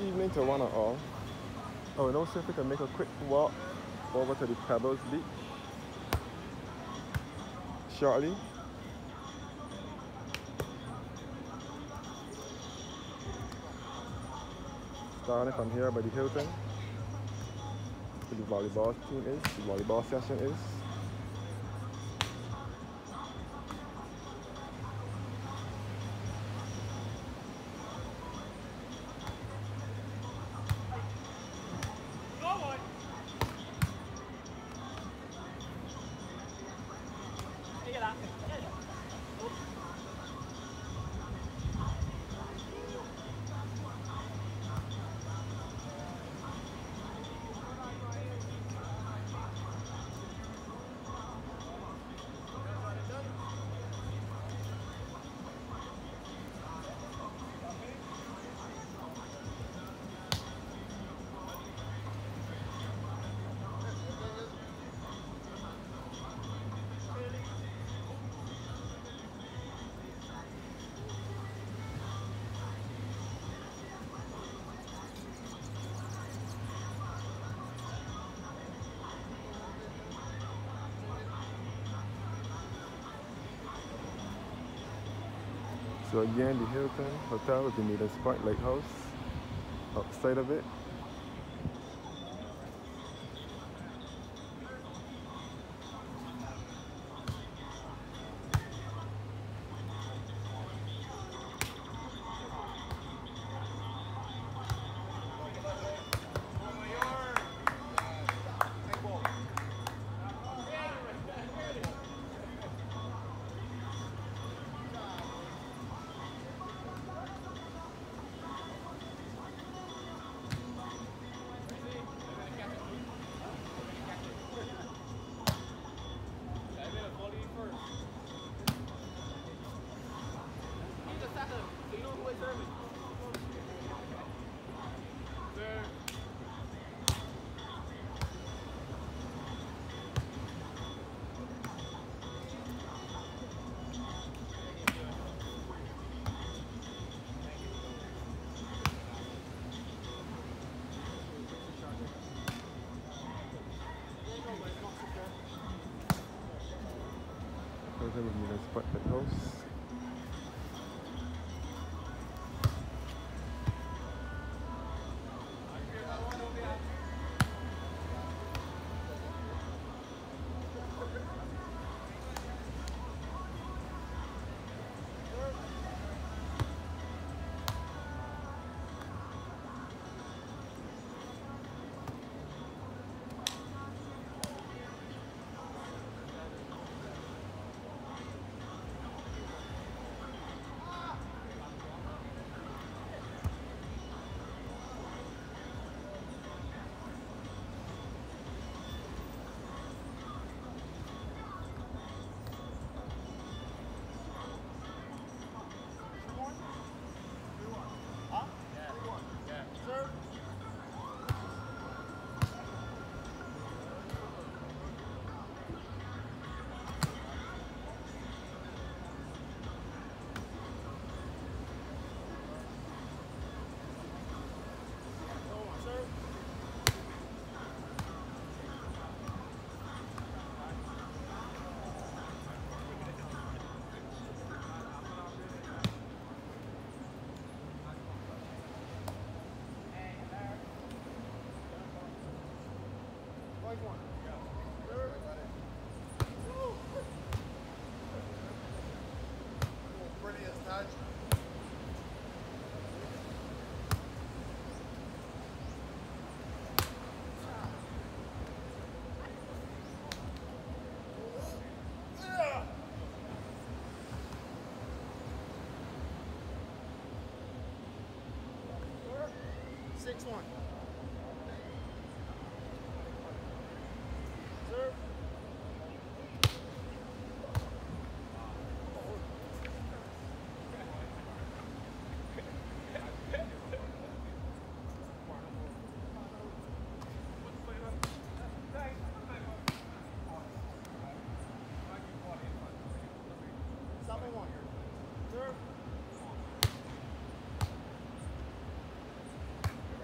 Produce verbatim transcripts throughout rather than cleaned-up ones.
evening to one and all. Oh, and also if we can make a quick walk over to the Pebbles Beach shortly. Starting from here by the Hilton, where the volleyball team is, the volleyball session is. So again, the Hilton Hotel is the meeting spot, Lighthouse, outside of it. Hilton is meeting spot, Lighthouse. six one. Serve. seven one. Serve.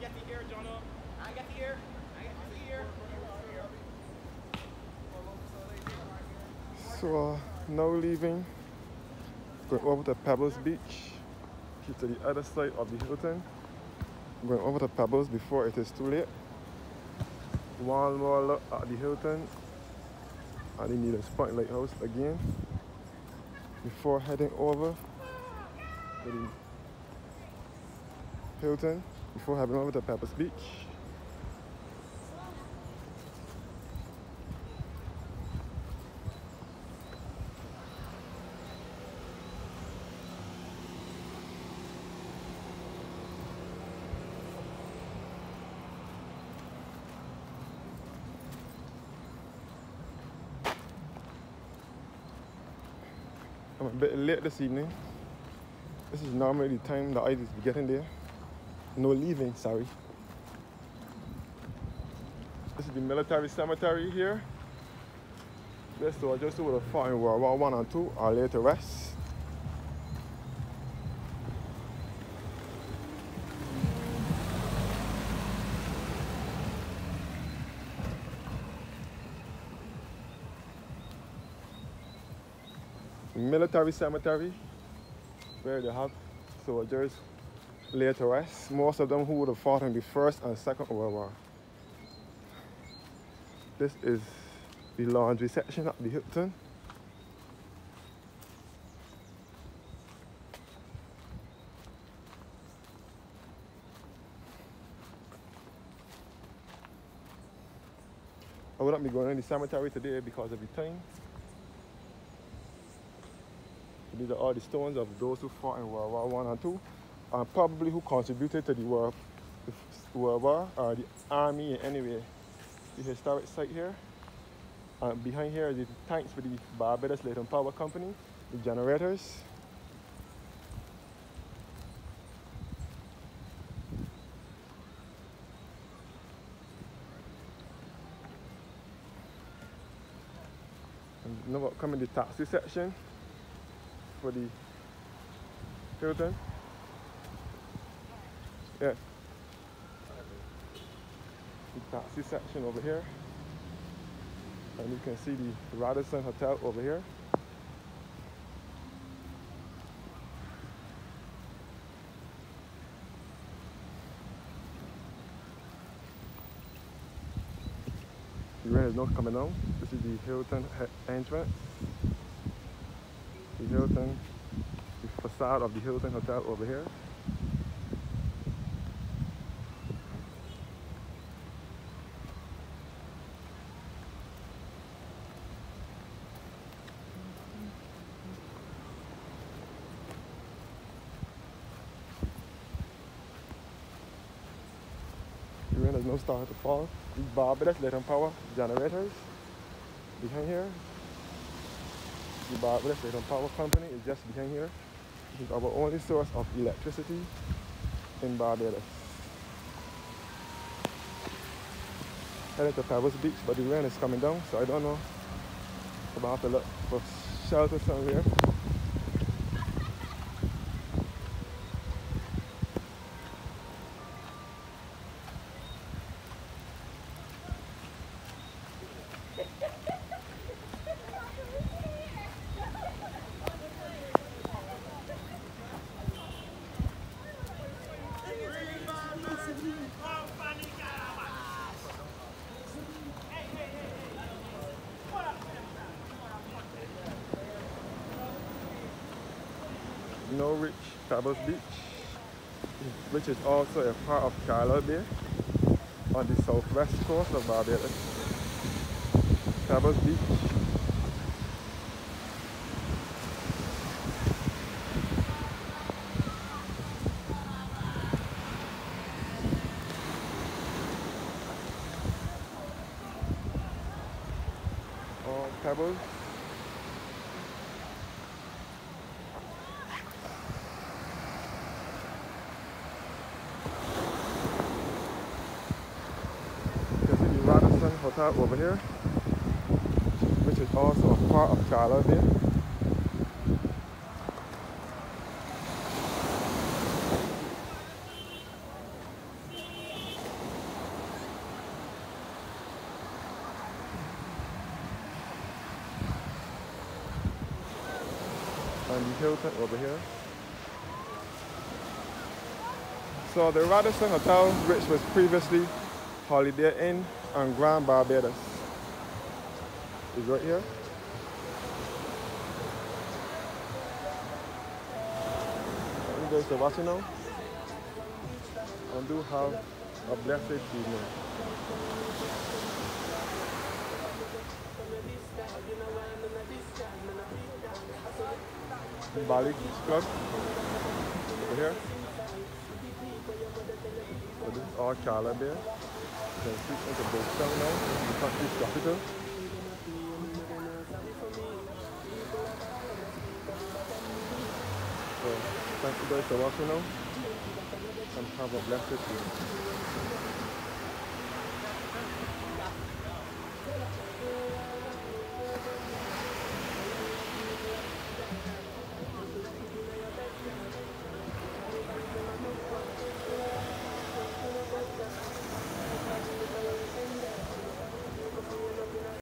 get the ear, Jono. I get the ear. I get the ear. So uh, now leaving, going over to Pebbles Beach, to the other side of the Hilton. Going over to Pebbles before it is too late. One more look at the Hilton and the Needles Point Lighthouse again before heading over to the Hilton, before heading over to Pebbles Beach. I'm a bit late this evening. This is normally the time that I just be getting there. No leaving, sorry. This is the military cemetery here. This was just over the far in World War One and Two are laid to rest. Military cemetery where they have soldiers laid to rest. Most of them who would have fought in the First and Second World War. This is the laundry section at the Hilton. I would not be going in the cemetery today because of the time. These are all the stones of those who fought in World War One and Two, and probably who contributed to the World, the World War, or the army in any way. The historic site here, and behind here is the tanks for the Barbados Light and Power Company, the generators. And now come in the taxi section for the Hilton. Yeah. The taxi section over here. And you can see the Radisson Hotel over here. The rain is not coming down. This is the Hilton entrance. The Hilton, the facade of the Hilton Hotel over here. The rain has now started to fall. The Barbados Light and Power generators behind here. The Barbados Light and Power Company is just behind here. This is our only source of electricity in Barbados. Headed to Pebbles Beach, but the rain is coming down, so I don't know if I have to look for shelter somewhere. Norwich Pebbles Beach, which is also a part of Charlotte Bay on the southwest coast of Barbados. Pebbles Beach. Oh, Pebbles. Radisson Hotel over here, which is also a part of Charlotte Bay. and the Hilton over here. So the Radisson Hotel, which was previously Holiday Inn and Grand Barbados, is right here. You guys are watching now. And do have a blessed evening. Bali Beach Club over here. So this is all Cala Bay. You can see into Boattown now. This is the country's capital. So thank you guys for watching now and have a blessed evening.